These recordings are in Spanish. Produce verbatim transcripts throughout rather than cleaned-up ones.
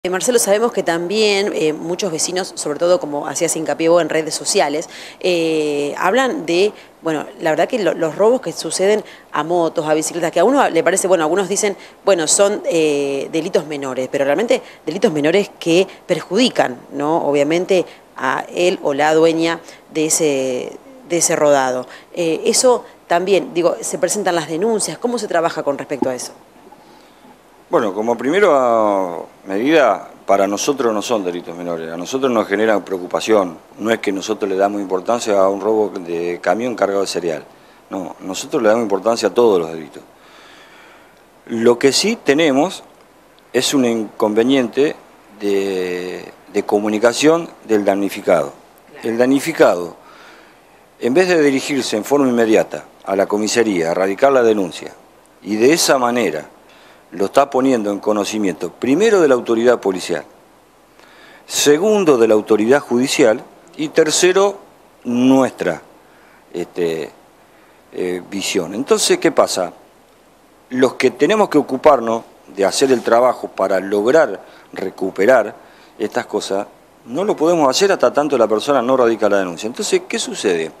Eh, Marcelo, sabemos que también eh, muchos vecinos, sobre todo como hacías hincapié vos en redes sociales, eh, hablan de, bueno, la verdad que lo, los robos que suceden a motos, a bicicletas, que a uno le parece, bueno, algunos dicen, bueno, son eh, delitos menores, pero realmente delitos menores que perjudican, ¿no? Obviamente a él o la dueña de ese, de ese rodado. Eh, eso también, digo, se presentan las denuncias, ¿cómo se trabaja con respecto a eso? Bueno, como primera medida, para nosotros no son delitos menores, a nosotros nos generan preocupación, no es que nosotros le damos importancia a un robo de camión cargado de cereal, no, nosotros le damos importancia a todos los delitos. Lo que sí tenemos es un inconveniente de, de comunicación del damnificado. El damnificado, en vez de dirigirse en forma inmediata a la comisaría, a radicar la denuncia, y de esa manera lo está poniendo en conocimiento, primero de la autoridad policial, segundo de la autoridad judicial y tercero nuestra este, eh, visión. Entonces, ¿qué pasa? Los que tenemos que ocuparnos de hacer el trabajo para lograr recuperar estas cosas, no lo podemos hacer hasta tanto la persona no radica la denuncia. Entonces, ¿qué sucede?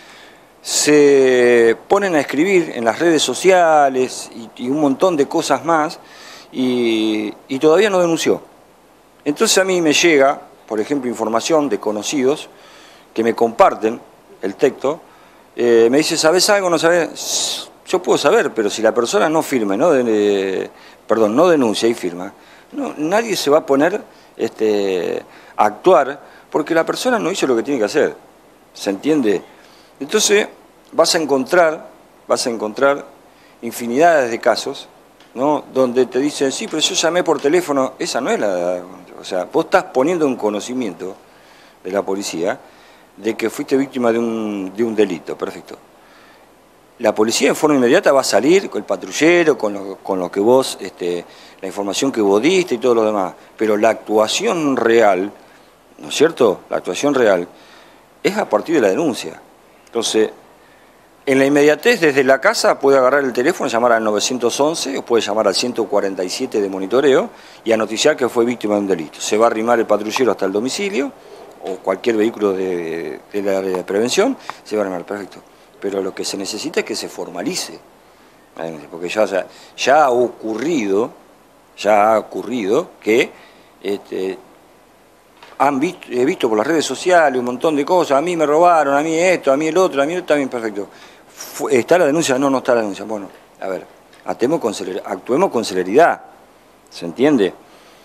Se ponen a escribir en las redes sociales y, y un montón de cosas más y, y todavía no denunció. Entonces a mí me llega, por ejemplo, información de conocidos que me comparten el texto, eh, me dice, ¿sabes algo? ¿No sabes? Yo puedo saber, pero si la persona no firme, no de, perdón, no denuncia y firma, no, nadie se va a poner este, a actuar porque la persona no hizo lo que tiene que hacer. ¿Se entiende? Entonces vas a encontrar, vas a encontrar infinidades de casos, ¿no? Donde te dicen, sí, pero yo llamé por teléfono, esa no es la... O sea, vos estás poniendo en conocimiento de la policía de que fuiste víctima de un, de un delito, perfecto. La policía en forma inmediata va a salir con el patrullero, con lo, con lo que vos, este, la información que vos diste y todo lo demás, pero la actuación real, ¿no es cierto? La actuación real es a partir de la denuncia. Entonces, en la inmediatez desde la casa puede agarrar el teléfono, llamar al nueve once o puede llamar al ciento cuarenta y siete de monitoreo y a noticiar que fue víctima de un delito. Se va a arrimar el patrullero hasta el domicilio o cualquier vehículo de, de la área de prevención, se va a arrimar, perfecto. Pero lo que se necesita es que se formalice, porque ya, ya, ya ha ocurrido, ya ha ocurrido que... Este, han visto, he visto por las redes sociales un montón de cosas, a mí me robaron, a mí esto, a mí el otro, a mí también, perfecto. ¿Está la denuncia? No, no está la denuncia. Bueno, a ver, actuemos con celeridad, actuemos con celeridad, ¿se entiende?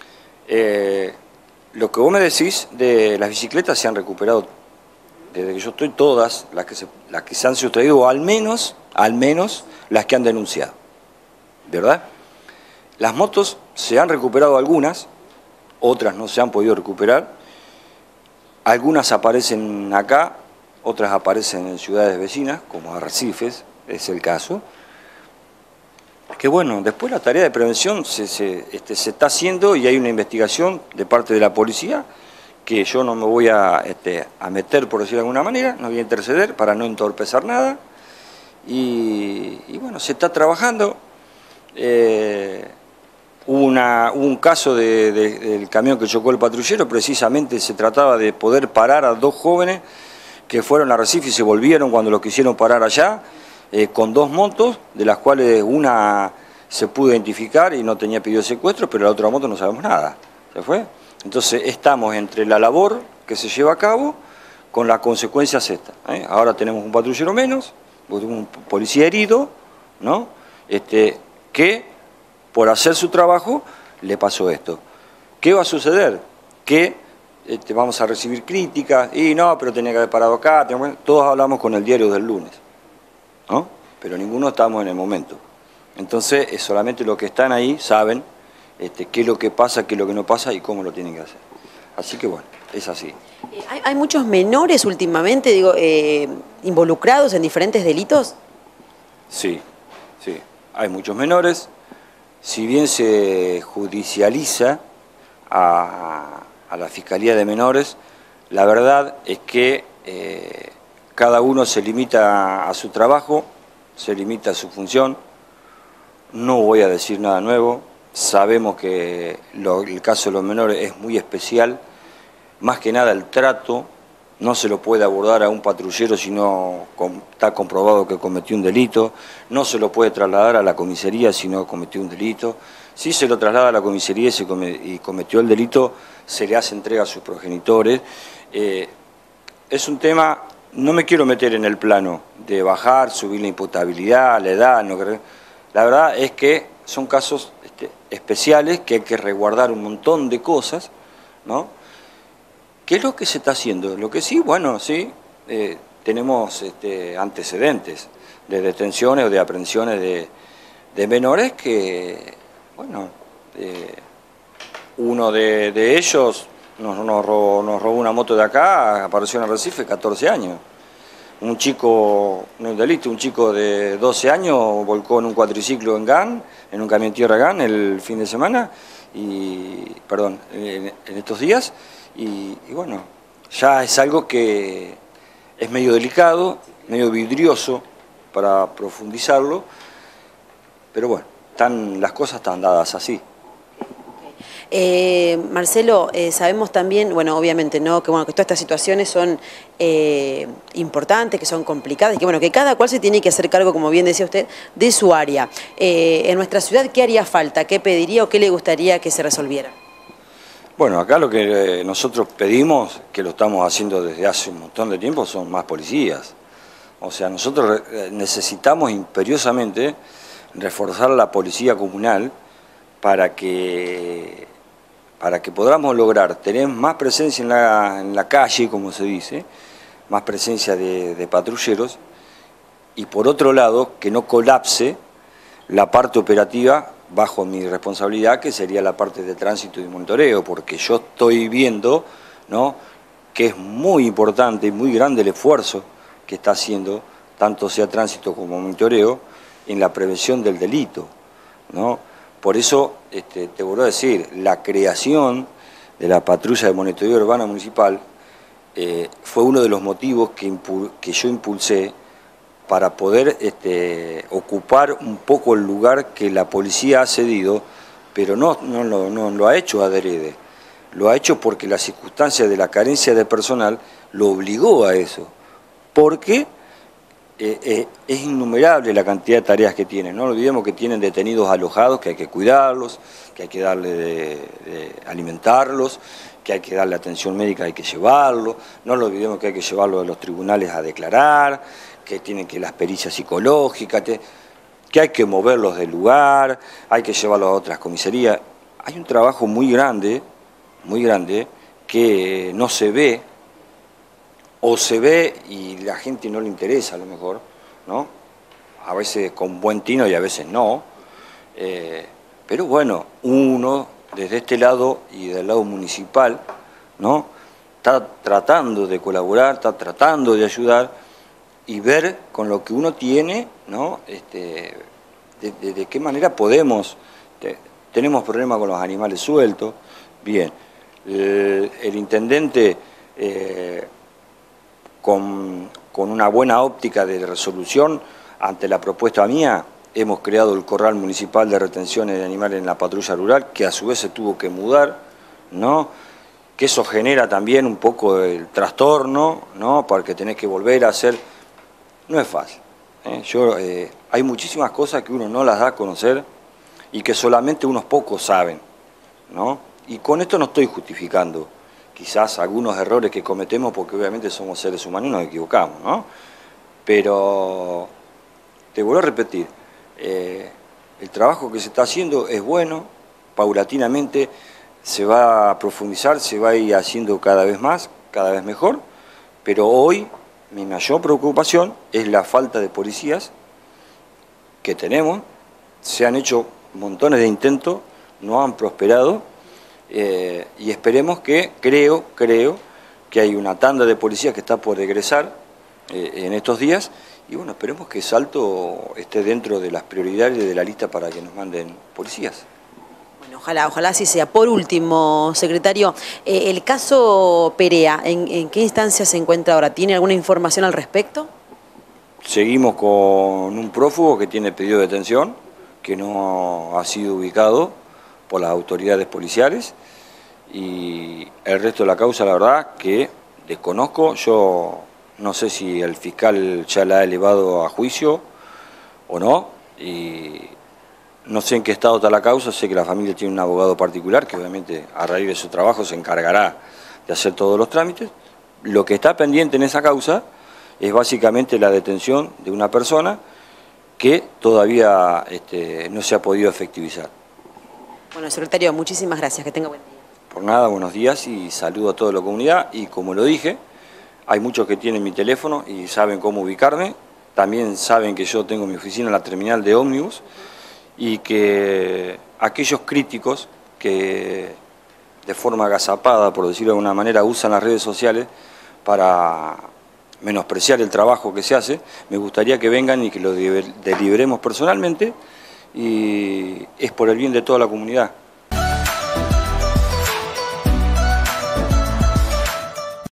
Eh, lo que vos me decís de las bicicletas se han recuperado, desde que yo estoy, todas las que se, las que se han sustraído, o al menos, al menos las que han denunciado, ¿verdad? Las motos se han recuperado algunas, otras no se han podido recuperar. Algunas aparecen acá, otras aparecen en ciudades vecinas, como Arrecifes, es el caso. Que bueno, después la tarea de prevención se, se, este, se está haciendo y hay una investigación de parte de la policía que yo no me voy a, este, a meter, por decirlo de alguna manera, no voy a interceder para no entorpecer nada. Y, y bueno, se está trabajando. Eh, Hubo, una, hubo un caso de, de, del camión que chocó el patrullero, precisamente se trataba de poder parar a dos jóvenes que fueron a Recife y se volvieron cuando los quisieron parar allá, eh, con dos motos, de las cuales una se pudo identificar y no tenía pedido de secuestro, pero la otra moto no sabemos nada. ¿Se fue? Entonces estamos entre la labor que se lleva a cabo con las consecuencias estas. ¿eh? Ahora tenemos un patrullero menos, un policía herido, ¿no? Este, que... por hacer su trabajo, le pasó esto. ¿Qué va a suceder? Que este, vamos a recibir críticas, y no, pero tenía que haber parado acá, todos hablamos con el diario del lunes, ¿no? Pero ninguno estamos en el momento. Entonces, es solamente los que están ahí saben este, qué es lo que pasa, qué es lo que no pasa y cómo lo tienen que hacer. Así que bueno, es así. ¿Hay, hay muchos menores últimamente, digo, eh, involucrados en diferentes delitos? Sí, sí, hay muchos menores. Si bien se judicializa a, a la Fiscalía de Menores, la verdad es que eh, cada uno se limita a su trabajo, se limita a su función. No voy a decir nada nuevo, sabemos que lo, el caso de los menores es muy especial, más que nada el trato, no se lo puede abordar a un patrullero si no está comprobado que cometió un delito, no se lo puede trasladar a la comisaría si no cometió un delito, si se lo traslada a la comisaría y, se come, y cometió el delito, se le hace entrega a sus progenitores. Eh, es un tema, no me quiero meter en el plano de bajar, subir la imputabilidad, la edad, no creo. La verdad es que son casos este, especiales que hay que resguardar un montón de cosas, ¿no? ¿Qué es lo que se está haciendo? Lo que sí, bueno, sí, eh, tenemos este, antecedentes de detenciones o de aprehensiones de, de menores que, bueno, eh, uno de, de ellos nos, nos, robó, nos robó una moto de acá, apareció en Arrecife, catorce años. Un chico, no es delito, un chico de doce años volcó en un cuatriciclo en Gan, en un camión tierra Gan el fin de semana, y, perdón, en, en estos días, y, y bueno, ya es algo que es medio delicado, medio vidrioso para profundizarlo, pero bueno, están, las cosas están dadas así. Eh, Marcelo, eh, sabemos también, bueno, obviamente, ¿no? Que, bueno, que todas estas situaciones son eh, importantes, que son complicadas, y que, bueno, que cada cual se tiene que hacer cargo, como bien decía usted, de su área. Eh, en nuestra ciudad, ¿qué haría falta? ¿Qué pediría o qué le gustaría que se resolviera? Bueno, acá lo que nosotros pedimos, que lo estamos haciendo desde hace un montón de tiempo, son más policías. O sea, nosotros necesitamos imperiosamente reforzar la policía comunal para que... para que podamos lograr tener más presencia en la, en la calle, como se dice, más presencia de, de patrulleros, y por otro lado, que no colapse la parte operativa bajo mi responsabilidad, que sería la parte de tránsito y monitoreo, porque yo estoy viendo, ¿no?, que es muy importante y muy grande el esfuerzo que está haciendo, tanto sea tránsito como monitoreo, en la prevención del delito, ¿no? Por eso, este, te vuelvo a decir, la creación de la patrulla de monitoreo urbana municipal eh, fue uno de los motivos que, que yo impulsé para poder este, ocupar un poco el lugar que la policía ha cedido, pero no, no, no, no lo ha hecho adrede, lo ha hecho porque la circunstancia de la carencia de personal lo obligó a eso, porque Eh, eh, es innumerable la cantidad de tareas que tienen. No olvidemos que tienen detenidos alojados, que hay que cuidarlos, que hay que darle de, de alimentarlos, que hay que darle atención médica, hay que llevarlo. No lo olvidemos que hay que llevarlo a los tribunales a declarar, que tienen que las pericias psicológicas, que, que hay que moverlos del lugar, hay que llevarlos a otras comisarías. Hay un trabajo muy grande, muy grande, que no se ve, o se ve y la gente no le interesa a lo mejor, ¿no? A veces con buen tino y a veces no. Eh, pero bueno, uno desde este lado y del lado municipal, ¿no?, está tratando de colaborar, está tratando de ayudar y ver con lo que uno tiene, ¿no?, este, de, de, de qué manera podemos. Te, tenemos problemas con los animales sueltos. Bien, el, el intendente... Eh, Con, con una buena óptica de resolución ante la propuesta mía, hemos creado el corral municipal de retenciones de animales en la patrulla rural, que a su vez se tuvo que mudar, ¿no?, que eso genera también un poco el trastorno, ¿no?, porque tenés que volver a hacer. No es fácil, ¿eh? Yo, eh, hay muchísimas cosas que uno no las da a conocer y que solamente unos pocos saben, ¿no? Y con esto no estoy justificando quizás algunos errores que cometemos, porque obviamente somos seres humanos y nos equivocamos, ¿no? Pero, te vuelvo a repetir, eh, el trabajo que se está haciendo es bueno, paulatinamente se va a profundizar, se va a ir haciendo cada vez más, cada vez mejor, pero hoy mi mayor preocupación es la falta de policías que tenemos. Se han hecho montones de intentos, no han prosperado. Eh, y esperemos que, creo, creo que hay una tanda de policías que está por egresar eh, en estos días, y bueno, esperemos que Salto esté dentro de las prioridades de la lista para que nos manden policías. Bueno, ojalá, ojalá así sea. Por último, secretario, eh, el caso Perea, ¿en, ¿en qué instancia se encuentra ahora? ¿Tiene alguna información al respecto? Seguimos con un prófugo que tiene pedido de detención, que no ha sido ubicado. por las autoridades policiales, y el resto de la causa, la verdad, que desconozco. Yo no sé si el fiscal ya la ha elevado a juicio o no, y no sé en qué estado está la causa. Sé que la familia tiene un abogado particular que obviamente a raíz de su trabajo se encargará de hacer todos los trámites. Lo que está pendiente en esa causa es básicamente la detención de una persona que todavía este, no se ha podido efectivizar. Bueno, secretario, muchísimas gracias, que tenga buen día. Por nada, buenos días y saludo a toda la comunidad. Y como lo dije, hay muchos que tienen mi teléfono y saben cómo ubicarme. También saben que yo tengo mi oficina en la terminal de ómnibus, y que aquellos críticos que de forma agazapada, por decirlo de alguna manera, usan las redes sociales para menospreciar el trabajo que se hace, me gustaría que vengan y que lo deliberemos personalmente, y es por el bien de toda la comunidad.